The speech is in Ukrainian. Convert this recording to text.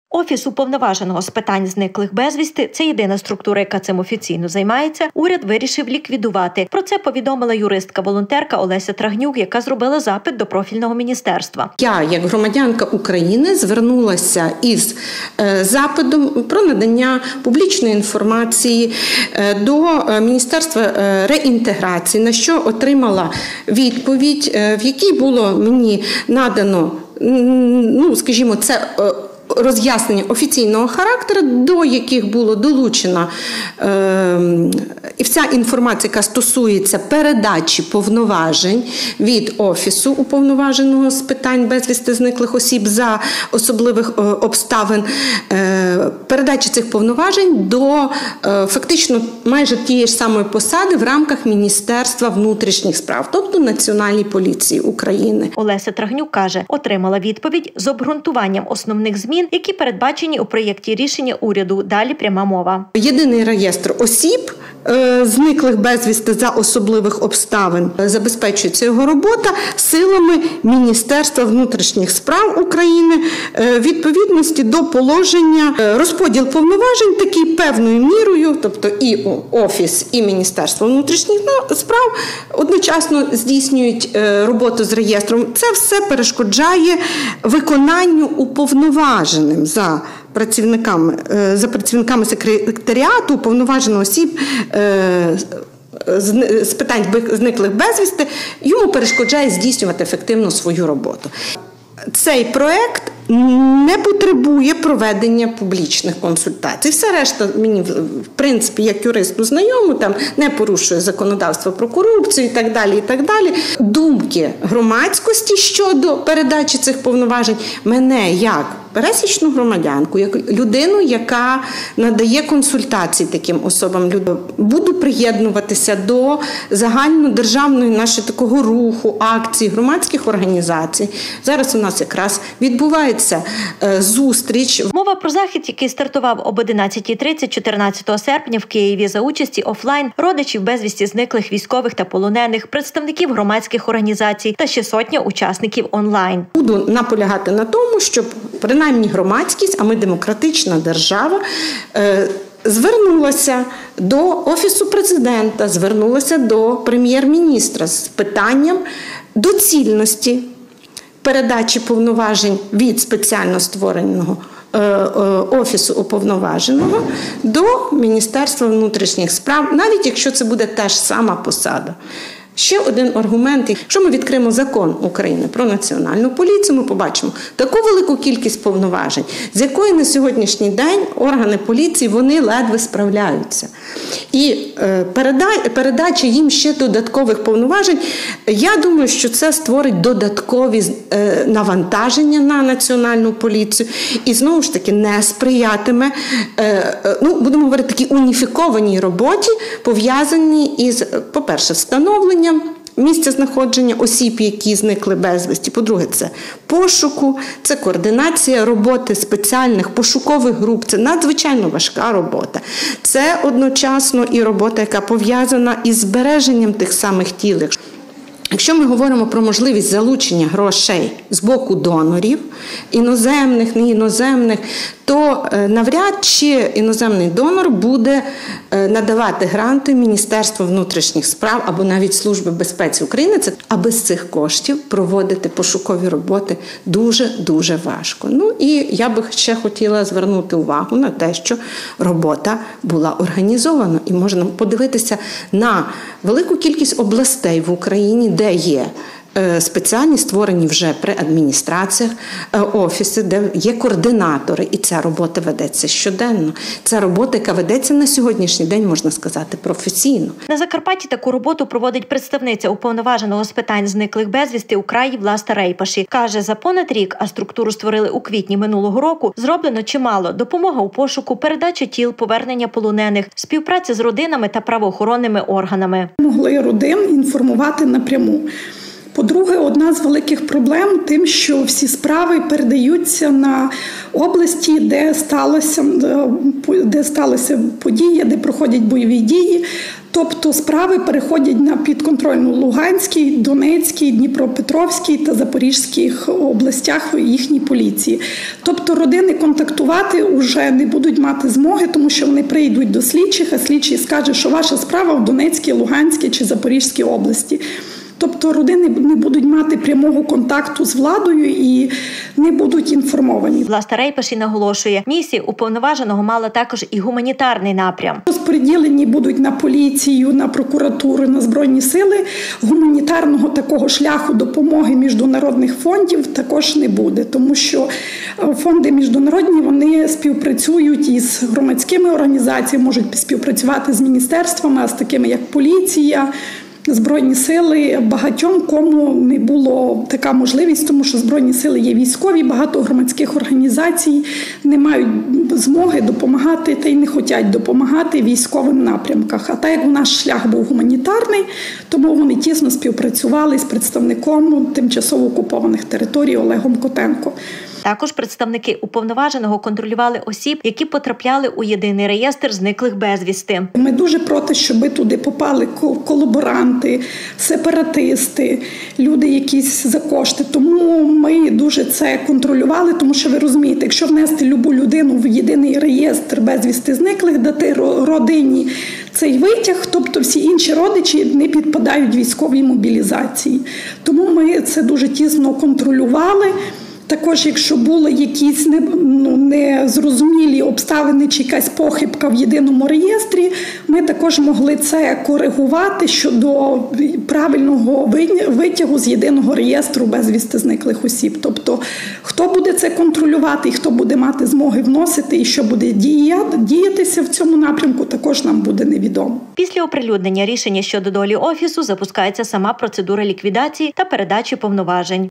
Офіс уповноваженого з питань зниклих безвісти – це єдина структура, яка цим офіційно займається. Уряд вирішив ліквідувати. Про це повідомила юристка-волонтерка Олеся Трагнюк, яка зробила запит до профільного міністерства. Я, як громадянка України, звернулася із запитом про надання публічної інформації до Міністерства реінтеграції, на що отримала відповідь, в якій було мені надано, скажімо, це роз'яснення офіційного характеру, до яких було долучено і вся інформація, яка стосується передачі повноважень від Офісу уповноваженого з питань безвісти зниклих осіб за особливих обставин, передачі цих повноважень до фактично майже тієї ж самої посади в рамках Міністерства внутрішніх справ, тобто Національній поліції України. Олеся Трагнюк каже, отримала відповідь з обґрунтуванням основних змін, які передбачені у проєкті рішення уряду. Далі пряма мова. Єдиний реєстр осіб, зниклих безвісти за особливих обставин, забезпечується його робота силами Міністерства внутрішніх справ України відповідності до положення. Розподіл повноважень такий певною мірою, тобто і Офіс, і Міністерство внутрішніх справ одночасно здійснюють роботу з реєстром. Це все перешкоджає виконанню уповноваженим за працівниками секретаріату уповноваженого осіб з питань зниклих безвісти, йому перешкоджає здійснювати ефективно свою роботу. Цей проект не потребує проведення публічних консультацій. Все решта мені, в принципі, як юристу знайомо, там не порушує законодавство про корупцію і так далі, і так далі. Думки громадськості щодо передачі цих повноважень мене як пересічну громадянку, як людину, яка надає консультації таким особам, буду приєднуватися до загальнодержавної нашого такого руху, акцій, громадських організацій. Зараз у нас якраз відбувається зустріч. Мова про захід, який стартував об 11:30 14 серпня в Києві за участі офлайн родичів безвісті зниклих військових та полонених, представників громадських організацій та ще сотня учасників онлайн. Буду наполягати на тому, щоб принаймні громадськість, а ми демократична держава, звернулася до Офісу президента, звернулася до прем'єр-міністра з питанням доцільності передачі повноважень від спеціально створеного Офісу уповноваженого до Міністерства внутрішніх справ, навіть якщо це буде та ж сама посада. Ще один аргумент. Якщо ми відкриємо закон України про національну поліцію, ми побачимо таку велику кількість повноважень, з якої на сьогоднішній день органи поліції, вони ледве справляються. І передача їм ще додаткових повноважень, я думаю, що це створить додаткові навантаження на національну поліцію і, знову ж таки, не сприятиме, будемо говорити, такій уніфікованій роботі, пов'язаній із, по-перше, встановленням місця знаходження осіб, які зникли безвісті. По-друге, це пошуку, це координація роботи спеціальних пошукових груп. Це надзвичайно важка робота. Це одночасно і робота, яка пов'язана із збереженням тих самих тіл. Якщо ми говоримо про можливість залучення грошей з боку донорів, іноземних, не іноземних, то навряд чи іноземний донор буде надавати гранти Міністерству внутрішніх справ або навіть Служби безпеки України, а без цих коштів проводити пошукові роботи дуже-дуже важко. І я би ще хотіла звернути увагу на те, що робота була організована. І можна подивитися на велику кількість областей в Україні, де є спеціальні створені вже при адміністраціях офіси, де є координатори, і ця робота ведеться щоденно. Це робота, яка ведеться на сьогоднішній день, можна сказати, професійно. На Закарпатті таку роботу проводить представниця уповноваженого з питань зниклих безвісти у краї Власта Рейпаші. Каже, за понад рік, а структуру створили у квітні минулого року, зроблено чимало. Допомога у пошуку, передача тіл, повернення полонених, співпраця з родинами та правоохоронними органами. Могли родин інформувати напряму. По-друге, одна з великих проблем тим, що всі справи передаються на області, де сталися події, де проходять бойові дії. Тобто справи переходять на підконтрольну Луганській, Донецькій, Дніпропетровській та Запорізькій областях їхній поліції. Тобто родини контактувати вже не будуть мати змоги, тому що вони прийдуть до слідчих, а слідчий скаже, що ваша справа в Донецькій, Луганській чи Запорізькій області. Тобто родини не будуть мати прямого контакту з владою і не будуть інформовані. Власта Рейпаші наголошує, місія уповноваженого мала також і гуманітарний напрям. Розподілені будуть на поліцію, на прокуратуру, на Збройні сили. Гуманітарного такого шляху допомоги міжнародних фондів також не буде, тому що фонди міжнародні, вони співпрацюють із громадськими організаціями, можуть співпрацювати з міністерствами, а з такими як поліція, Збройні сили, багатьом кому не було така можливість, тому що Збройні сили є військові, багато громадських організацій не мають змоги допомагати та й не хочуть допомагати військовим напрямках. А так як у нас шлях був гуманітарний, тому вони тісно співпрацювали з представником тимчасово окупованих територій Олегом Котенко. Також представники уповноваженого контролювали осіб, які потрапляли у єдиний реєстр зниклих безвісти. Ми дуже проти, щоб туди попали колаборанти, сепаратисти, люди якісь за кошти. Тому ми дуже це контролювали, тому що ви розумієте, якщо внести любу людину в єдиний реєстр безвісти зниклих, дати родині цей витяг, тобто всі інші родичі не підпадають військовій мобілізації. Тому ми це дуже тісно контролювали. Також, якщо були якісь незрозумілі обставини чи якась похибка в єдиному реєстрі, ми також могли це коригувати щодо правильного витягу з єдиного реєстру безвісти зниклих осіб. Тобто, хто буде це контролювати і хто буде мати змоги вносити і що буде діятися в цьому напрямку, також нам буде невідомо. Після оприлюднення рішення щодо долі Офісу запускається сама процедура ліквідації та передачі повноважень.